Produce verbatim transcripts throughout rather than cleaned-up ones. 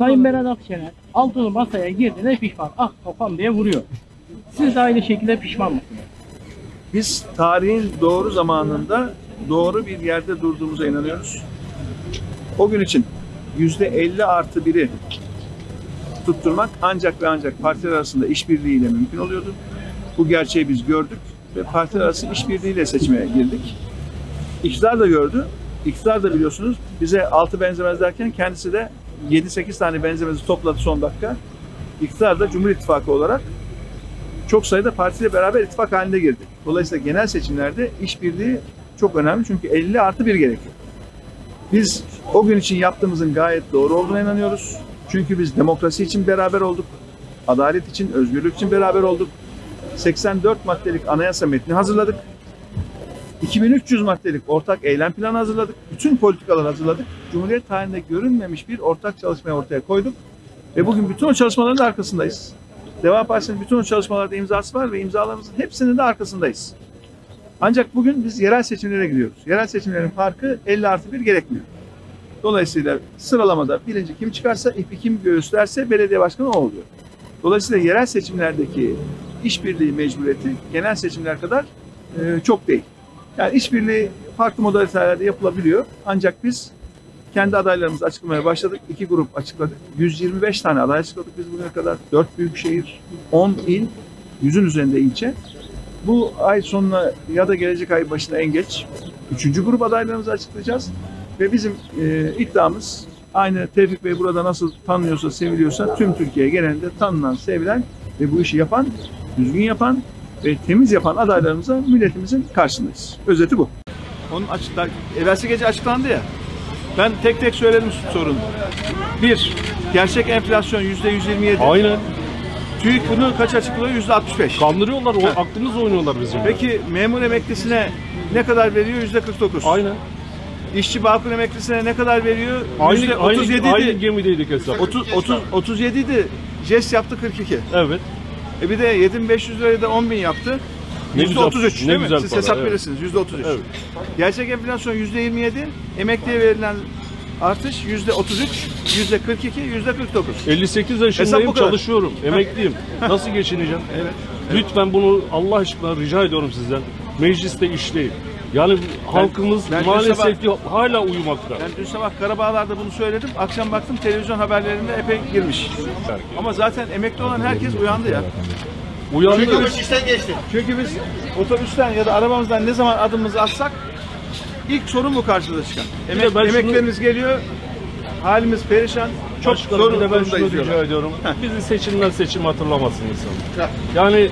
Sayın Meral Akşener altılı masaya girdiğinde pişman. Ah kafam diye vuruyor. Siz de aynı şekilde pişman mısınız? Biz tarihin doğru zamanında doğru bir yerde durduğumuza inanıyoruz. O gün için yüzde elli artı biri tutturmak ancak ve ancak partiler arasında işbirliğiyle mümkün oluyordu. Bu gerçeği biz gördük ve partiler arası işbirliğiyle seçmeye girdik. İktidar da gördü. İktidar da biliyorsunuz bize altı benzemez derken kendisi de yedi sekiz tane benzemezi topladı son dakika. İktidar da Cumhur İttifakı olarak çok sayıda partiyle beraber ittifak halinde girdi. Dolayısıyla genel seçimlerde işbirliği çok önemli çünkü elli artı bir gerekiyor. Biz o gün için yaptığımızın gayet doğru olduğuna inanıyoruz. Çünkü biz demokrasi için beraber olduk. Adalet için, özgürlük için beraber olduk. seksen dört maddelik anayasa metni hazırladık. iki bin üç yüz maddelik ortak eylem planı hazırladık. Bütün politikalar hazırladık. Cumhuriyet tarihinde görünmemiş bir ortak çalışmayı ortaya koyduk. Ve bugün bütün o çalışmaların da arkasındayız. Deva Partisi'nin bütün o çalışmalarda imzası var ve imzalarımızın hepsinin de arkasındayız. Ancak bugün biz yerel seçimlere gidiyoruz. Yerel seçimlerin farkı elli artı bir gerekmiyor. Dolayısıyla sıralamada birinci kim çıkarsa, ipi kim göğüslerse belediye başkanı o oluyor. Dolayısıyla yerel seçimlerdeki işbirliği mecburiyeti genel seçimler kadar e, çok değil. Yani işbirliği farklı modalitelerde yapılabiliyor. Ancak biz kendi adaylarımızı açıklamaya başladık. İki grup açıkladık. yüz yirmi beş tane aday açıkladık biz bugüne kadar. dört büyükşehir, on il, yüzün üzerinde ilçe. Bu ay sonuna ya da gelecek ay başına en geç üçüncü grup adaylarımızı açıklayacağız. Ve bizim e, iddiamız aynı Tevfik Bey burada nasıl tanınıyorsa, seviliyorsa tüm Türkiye genelinde tanınan, sevilen ve bu işi yapan, düzgün yapan ve temiz yapan adaylarımıza milletimizin karşısındayız. Özeti bu. Onun açıklar, evvelsi gece açıklandı ya. Ben tek tek söyledim sorunu. Bir, gerçek enflasyon yüzde yüz yirmi yedi. Aynen. TÜİK bunu kaç açıklıyor? yüzde altmış beş. Kandırıyorlar, o, aklımızla oynuyorlar bizim. Peki memur emeklisine ne kadar veriyor? yüzde kırk dokuz. Aynen. İşçi Bağkur emeklisine ne kadar veriyor? Aynı, otuz yedi aynı, idi. aynı gemideydik hesap. otuz, otuz, otuz yedi idi. Jest yaptı kırk iki. Evet. E bir de yedi bin beş yüz liraya da on bin yaptı. Ne yüzde otuz üç güzel, değil ne mi? güzel Siz para, hesap evet. verirsiniz. yüzde otuz üç. Evet. Gerçek enflasyon yüzde yirmi yedi. Emekliye verilen artış yüzde otuz üç, yüzde kırk iki, yüzde kırk dokuz. elli sekiz Hesap bu yaşındayım, kadar. çalışıyorum, emekliyim. Nasıl geçineceğim? Evet. Lütfen bunu Allah aşkına rica ediyorum sizden. Mecliste işleyin. Yani halkımız ben maalesef sabah- ki hala uyumakta. Ben dün sabah Karabağlar'da bunu söyledim. Akşam baktım televizyon haberlerinde epey girmiş. Ama zaten emekli olan herkes uyandı ya. Uyandı. Çünkü biz, çünkü biz otobüsten ya da arabamızdan ne zaman adımımızı atsak ilk sorun bu karşıda çıkan. Emek, de ben şunu- emeklerimiz geliyor, halimiz perişan, çok Başkanım, sorun bir de ben şunu durumdayız rica diyorlar. ediyorum. Bizi seçimden seçim hatırlamasın insan. Yani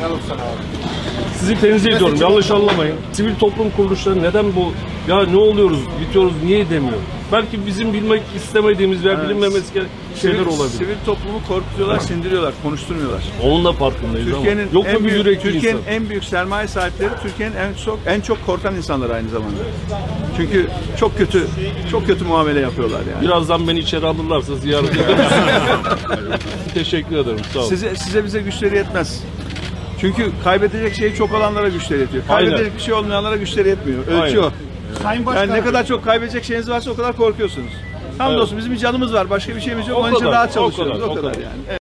sizi tenzih ediyorum, yanlış anlamayın. Sivil toplum kuruluşları neden bu, ya ne oluyoruz, bitiyoruz, niye demiyor? Belki bizim bilmek istemediğimiz veya Evet. bilinmemesi gereken şeyler Sivil, olabilir. sivil toplumu korkutuyorlar, sindiriyorlar, konuşturmuyorlar. Onun da farkındayız Türkiye'nin ama. Yoksa en bir büyük, yürekli Türkiye'nin insan. en büyük sermaye sahipleri Türkiye'nin en çok en çok korkan insanlar aynı zamanda. Çünkü çok kötü çok kötü muamele yapıyorlar yani. Birazdan beni içeri alırlarsa ziyaret ederiz. Teşekkür ederim, sağ olun. Size size bize güçleri yetmez. Çünkü kaybedecek şey çok olanlara güçleri yetiyor. Kaybedecek Aynen. bir şey olmayanlara güçleri yetmiyor. Ölçü Aynen. o. Yani ne kadar çok kaybedecek şeyiniz varsa o kadar korkuyorsunuz. Hamdolsun Evet. bizim bir canımız var. Başka bir şeyimiz yok. O Onun için kadar, rahat o çalışıyoruz. kadar, O o kadar kadar. yani. Evet.